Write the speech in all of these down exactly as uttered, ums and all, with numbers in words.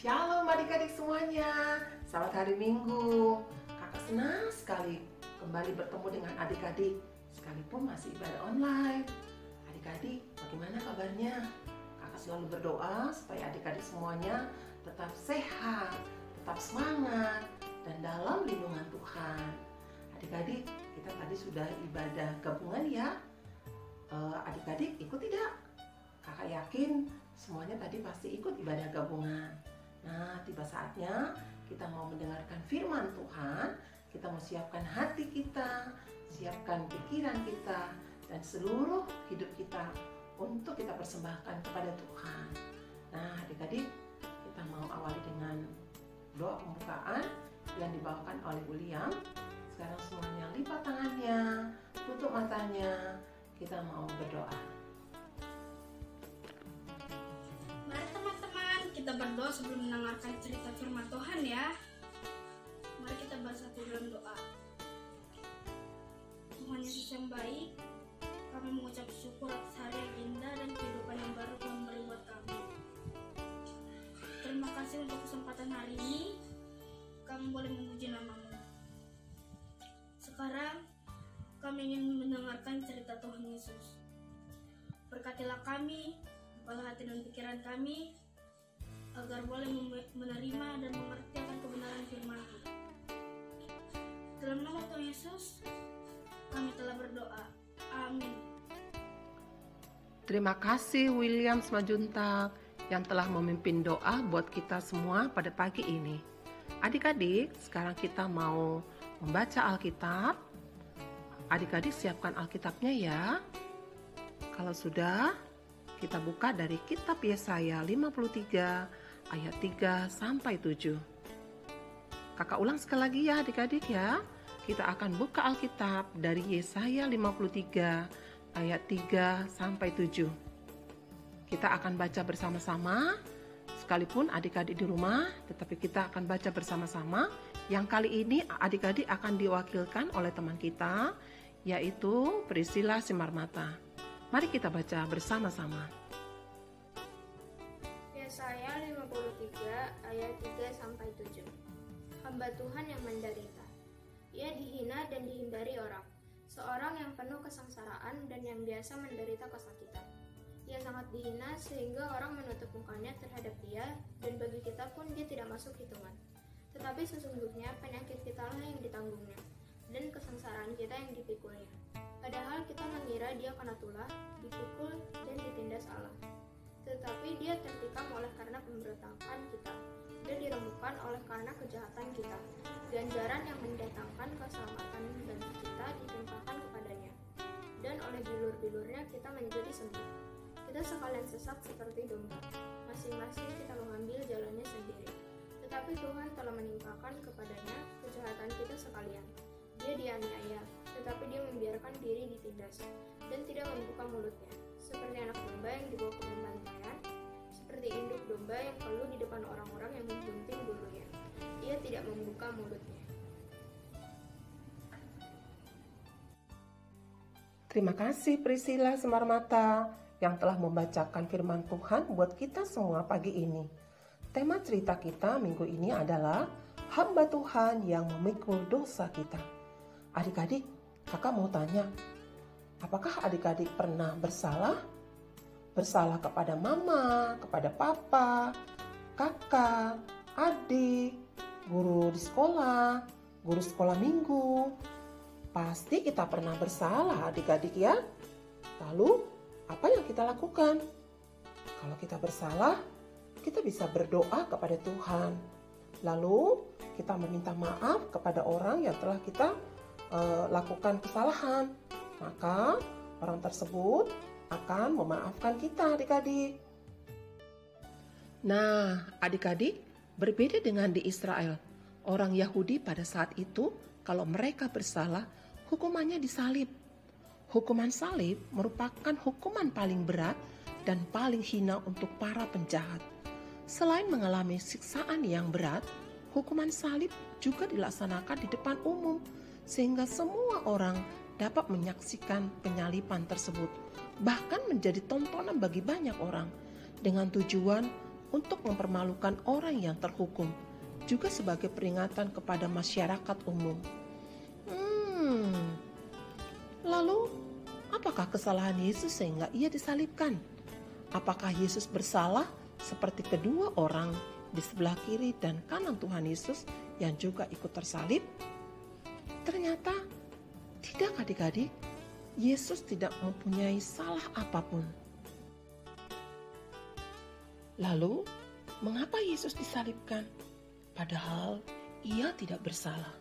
Shalom adik-adik semuanya, selamat hari Minggu. Kakak senang sekali kembali bertemu dengan adik-adik, sekalipun masih ibadah online. Adik-adik, bagaimana kabarnya? Kakak selalu berdoa supaya adik-adik semuanya tetap sehat, tetap semangat, dan dalam lindungan Tuhan. Adik-adik, kita tadi sudah ibadah gabungan ya. Adik-adik ikut tidak? Kakak yakin semuanya tadi pasti ikut ibadah gabungan. Nah, tiba saatnya kita mau mendengarkan firman Tuhan. Kita mau siapkan hati kita, siapkan pikiran kita, dan seluruh hidup kita untuk kita persembahkan kepada Tuhan. Nah, adik-adik, kita mau awali dengan doa pembukaan yang dibawakan oleh William. Sekarang semuanya lipat tangannya, tutup matanya, kita mau berdoa. Kita berdoa sebelum mendengarkan cerita firman Tuhan ya. Mari kita bersatu dalam doa. Tuhan Yesus yang baik, kami mengucap syukur atas hari yang indah dan kehidupan yang baru Tuhan beri buat kami. Terima kasih untuk kesempatan hari ini, kami boleh memuji nama-Mu. Sekarang kami ingin mendengarkan cerita Tuhan Yesus. Berkatilah kami, bukalah hati dan pikiran kami, agar boleh menerima dan mengerti akan kebenaran firman-Mu. Dalam nama Tuhan Yesus, kami telah berdoa. Amin. Terima kasih William Smajuntak yang telah memimpin doa buat kita semua pada pagi ini. Adik-adik, sekarang kita mau membaca Alkitab. Adik-adik siapkan Alkitabnya ya. Kalau sudah, kita buka dari kitab Yesaya lima puluh tiga ayat tiga sampai tujuh. Kakak ulang sekali lagi ya adik-adik ya. Kita akan buka Alkitab dari Yesaya lima puluh tiga ayat tiga sampai tujuh. Kita akan baca bersama-sama. Sekalipun adik-adik di rumah, tetapi kita akan baca bersama-sama. Yang kali ini adik-adik akan diwakilkan oleh teman kita, yaitu Priscilla Simarmata. Mari kita baca bersama-sama. Yesaya lima puluh tiga ayat tiga sampai tujuh. Hamba Tuhan yang menderita. Ia dihina dan dihindari orang, seorang yang penuh kesengsaraan dan yang biasa menderita kesakitan. Ia sangat dihina sehingga orang menutup mukanya terhadap dia, dan bagi kita pun dia tidak masuk hitungan. Tetapi sesungguhnya penyakit kita lah yang ditanggungnya, dan kesengsaraan kita yang dipikulnya. Padahal kita mengira dia kena tulah, dipukul, dan ditindas Allah. Tetapi dia tertikam oleh karena pemberontakan kita, dan diremukkan oleh karena kejahatan kita. Ganjaran yang mendatangkan keselamatan bagi kita ditimpakan kepadanya, dan oleh bilur-bilurnya kita menjadi sembuh. Kita sekalian sesat seperti domba, masing-masing kita mengambil jalannya sendiri. Tetapi Tuhan telah menimpakan kepadanya kejahatan kita sekalian. Dia dianiaya, tetapi dia membiarkan diri ditindas, dan tidak membuka mulutnya. Seperti anak domba yang dibawa ke pembantaian, seperti induk domba yang keluh di depan orang-orang yang memgunting bulunya. Ia tidak membuka mulutnya. Terima kasih Priscilla Semarmata yang telah membacakan firman Tuhan buat kita semua pagi ini. Tema cerita kita minggu ini adalah hamba Tuhan yang memikul dosa kita. Adik-adik, kakak mau tanya, apakah adik-adik pernah bersalah? Bersalah kepada mama, kepada papa, kakak, adik, guru di sekolah, guru sekolah minggu. Pasti kita pernah bersalah adik-adik ya. Lalu, apa yang kita lakukan? Kalau kita bersalah, kita bisa berdoa kepada Tuhan. Lalu, kita meminta maaf kepada orang yang telah kita lakukan kesalahan, maka orang tersebut akan memaafkan kita adik-adik. Nah, adik-adik, berbeda dengan di Israel, orang Yahudi pada saat itu kalau mereka bersalah, hukumannya disalib. Hukuman salib merupakan hukuman paling berat dan paling hina untuk para penjahat. Selain mengalami siksaan yang berat, hukuman salib juga dilaksanakan di depan umum, sehingga semua orang dapat menyaksikan penyaliban tersebut, bahkan menjadi tontonan bagi banyak orang, dengan tujuan untuk mempermalukan orang yang terhukum, juga sebagai peringatan kepada masyarakat umum. Hmm, lalu apakah kesalahan Yesus sehingga ia disalibkan? Apakah Yesus bersalah seperti kedua orang di sebelah kiri dan kanan Tuhan Yesus yang juga ikut tersalib? Ternyata tidak, adik-adik. Yesus tidak mempunyai salah apapun. Lalu, mengapa Yesus disalibkan? Padahal ia tidak bersalah.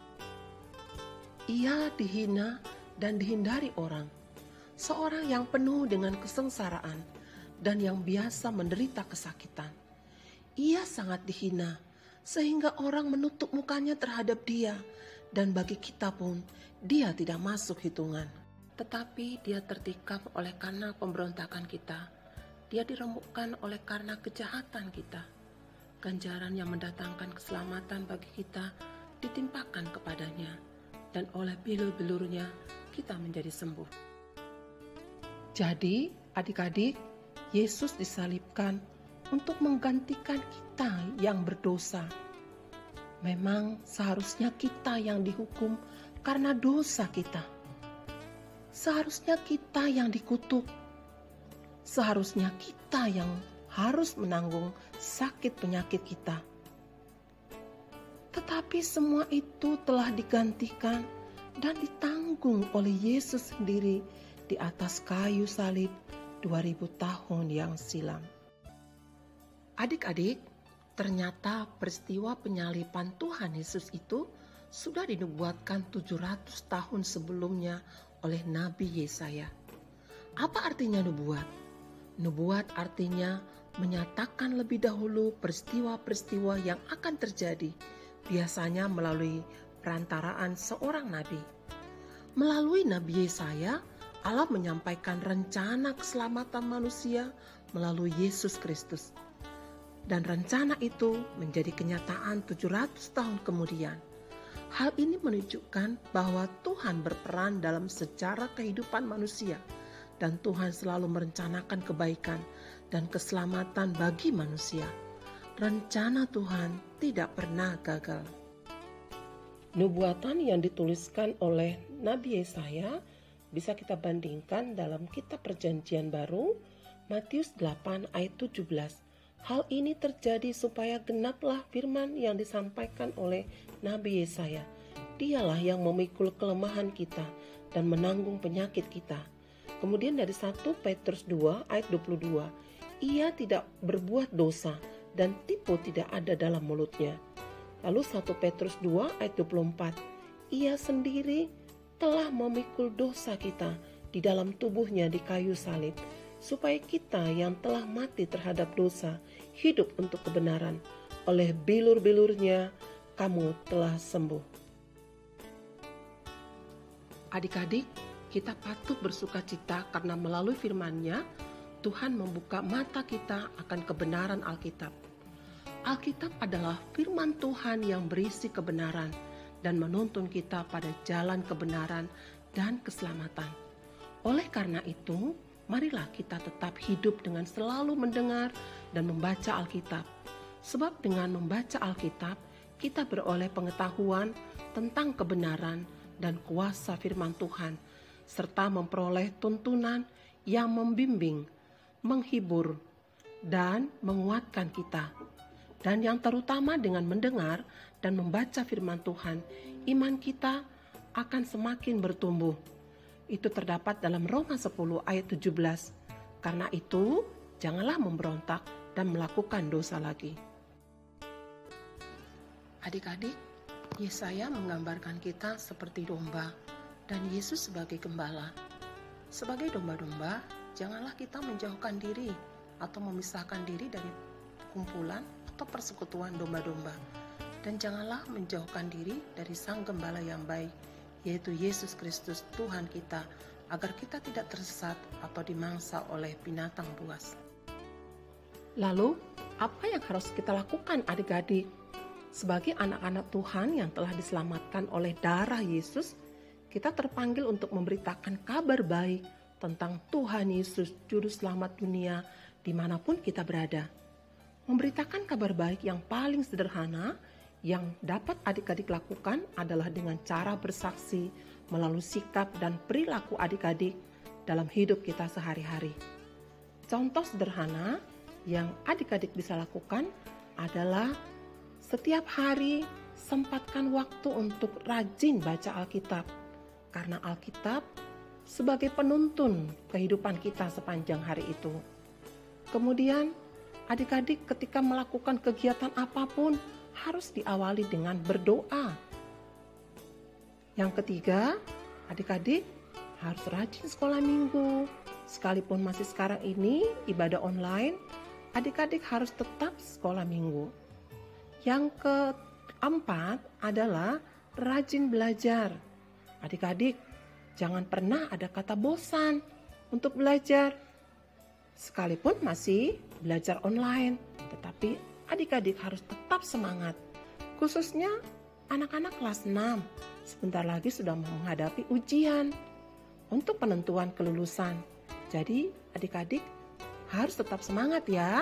Ia dihina dan dihindari orang. Seorang yang penuh dengan kesengsaraan dan yang biasa menderita kesakitan. Ia sangat dihina, sehingga orang menutup mukanya terhadap dia, dan bagi kita pun, dia tidak masuk hitungan. Tetapi dia tertikam oleh karena pemberontakan kita. Dia diremukkan oleh karena kejahatan kita. Ganjaran yang mendatangkan keselamatan bagi kita ditimpakan kepadanya, dan oleh bilur-bilurnya kita menjadi sembuh. Jadi, adik-adik, Yesus disalibkan untuk menggantikan kita yang berdosa. Memang seharusnya kita yang dihukum karena dosa kita. Seharusnya kita yang dikutuk. Seharusnya kita yang harus menanggung sakit penyakit kita. Tetapi semua itu telah digantikan dan ditanggung oleh Yesus sendiri di atas kayu salib dua ribu tahun yang silam. Adik-adik, ternyata peristiwa penyaliban Tuhan Yesus itu sudah dinubuatkan tujuh ratus tahun sebelumnya oleh Nabi Yesaya. Apa artinya nubuat? Nubuat artinya menyatakan lebih dahulu peristiwa-peristiwa yang akan terjadi, biasanya melalui perantaraan seorang nabi. Melalui Nabi Yesaya, Allah menyampaikan rencana keselamatan manusia melalui Yesus Kristus. Dan rencana itu menjadi kenyataan tujuh ratus tahun kemudian. Hal ini menunjukkan bahwa Tuhan berperan dalam sejarah kehidupan manusia, dan Tuhan selalu merencanakan kebaikan dan keselamatan bagi manusia. Rencana Tuhan tidak pernah gagal. Nubuatan yang dituliskan oleh Nabi Yesaya bisa kita bandingkan dalam kitab Perjanjian Baru, Matius delapan ayat tujuh belas. Hal ini terjadi supaya genaplah firman yang disampaikan oleh Nabi Yesaya. Dialah yang memikul kelemahan kita dan menanggung penyakit kita. Kemudian dari satu Petrus dua ayat dua puluh dua, ia tidak berbuat dosa dan tipu tidak ada dalam mulutnya. Lalu satu Petrus dua ayat dua puluh empat, ia sendiri telah memikul dosa kita di dalam tubuhnya di kayu salib, supaya kita yang telah mati terhadap dosa hidup untuk kebenaran. Oleh bilur-bilurnya kamu telah sembuh. Adik-adik, kita patut bersuka cita karena melalui firman-Nya Tuhan membuka mata kita akan kebenaran Alkitab. Alkitab adalah firman Tuhan yang berisi kebenaran dan menuntun kita pada jalan kebenaran dan keselamatan. Oleh karena itu, marilah kita tetap hidup dengan selalu mendengar dan membaca Alkitab. Sebab dengan membaca Alkitab, kita beroleh pengetahuan tentang kebenaran dan kuasa firman Tuhan, serta memperoleh tuntunan yang membimbing, menghibur, dan menguatkan kita. Dan yang terutama dengan mendengar dan membaca firman Tuhan, iman kita akan semakin bertumbuh. Itu terdapat dalam Roma sepuluh ayat tujuh belas. Karena itu, janganlah memberontak dan melakukan dosa lagi. Adik-adik, Yesaya menggambarkan kita seperti domba dan Yesus sebagai gembala. Sebagai domba-domba, janganlah kita menjauhkan diri atau memisahkan diri dari kumpulan atau persekutuan domba-domba. Dan janganlah menjauhkan diri dari Sang Gembala yang baik, yaitu Yesus Kristus Tuhan kita, agar kita tidak tersesat atau dimangsa oleh binatang buas. Lalu, apa yang harus kita lakukan adik-adik? Sebagai anak-anak Tuhan yang telah diselamatkan oleh darah Yesus, kita terpanggil untuk memberitakan kabar baik tentang Tuhan Yesus, Juru Selamat dunia, dimanapun kita berada. Memberitakan kabar baik yang paling sederhana yang dapat adik-adik lakukan adalah dengan cara bersaksi melalui sikap dan perilaku adik-adik dalam hidup kita sehari-hari. Contoh sederhana yang adik-adik bisa lakukan adalah setiap hari sempatkan waktu untuk rajin baca Alkitab, karena Alkitab sebagai penuntun kehidupan kita sepanjang hari itu. Kemudian, adik-adik ketika melakukan kegiatan apapun harus diawali dengan berdoa. Yang ketiga, adik-adik harus rajin sekolah minggu. Sekalipun masih sekarang ini ibadah online, adik-adik harus tetap sekolah minggu. Yang keempat adalah rajin belajar. Adik-adik, jangan pernah ada kata bosan untuk belajar. Sekalipun masih belajar online, tetapi adik-adik harus tetap semangat. Khususnya anak-anak kelas enam, sebentar lagi sudah menghadapi ujian untuk penentuan kelulusan. Jadi adik-adik harus tetap semangat ya.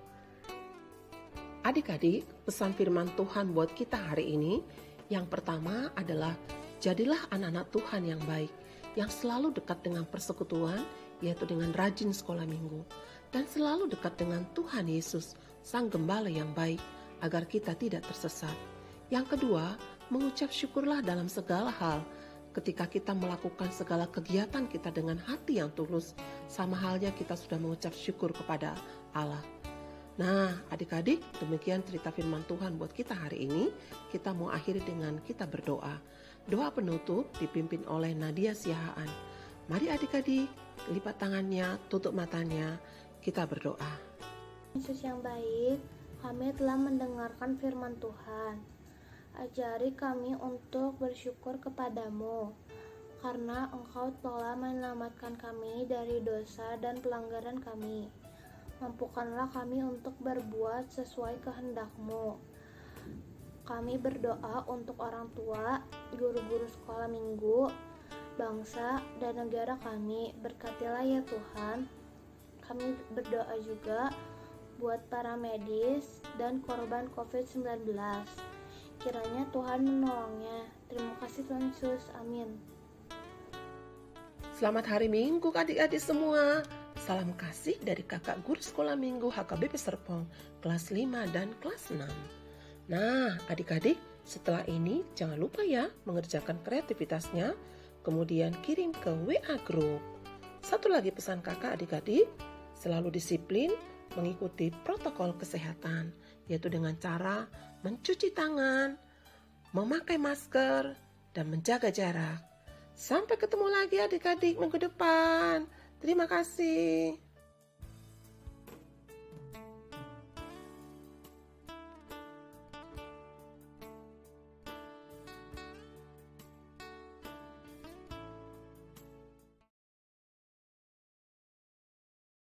Adik-adik, pesan firman Tuhan buat kita hari ini, yang pertama adalah jadilah anak-anak Tuhan yang baik, yang selalu dekat dengan persekutuan, yaitu dengan rajin sekolah minggu, dan selalu dekat dengan Tuhan Yesus, Sang Gembala yang baik, agar kita tidak tersesat. Yang kedua, mengucap syukurlah dalam segala hal, ketika kita melakukan segala kegiatan kita dengan hati yang tulus, sama halnya kita sudah mengucap syukur kepada Allah. Nah, adik-adik, demikian cerita firman Tuhan buat kita hari ini. Kita mau akhiri dengan kita berdoa. Doa penutup dipimpin oleh Nadia Siahaan. Mari adik-adik, lipat tangannya, tutup matanya, kita berdoa. Yesus yang baik, kami telah mendengarkan firman Tuhan. Ajari kami untuk bersyukur kepadamu, karena Engkau telah menyelamatkan kami dari dosa dan pelanggaran kami. Mampukanlah kami untuk berbuat sesuai kehendak-Mu. Kami berdoa untuk orang tua, guru-guru sekolah minggu, bangsa, dan negara kami. Berkatilah ya Tuhan. Kami berdoa juga buat para medis dan korban covid sembilan belas. Kiranya Tuhan menolongnya. Terima kasih Tuhan Yesus. Amin. Selamat hari Minggu adik-adik semua. Salam kasih dari kakak guru sekolah minggu H K B P Serpong kelas lima dan kelas enam. Nah adik-adik, setelah ini jangan lupa ya mengerjakan kreativitasnya, kemudian kirim ke W A Group. Satu lagi pesan kakak adik-adik, selalu disiplin mengikuti protokol kesehatan, yaitu dengan cara mencuci tangan, memakai masker, dan menjaga jarak. Sampai ketemu lagi adik-adik minggu depan. Terima kasih.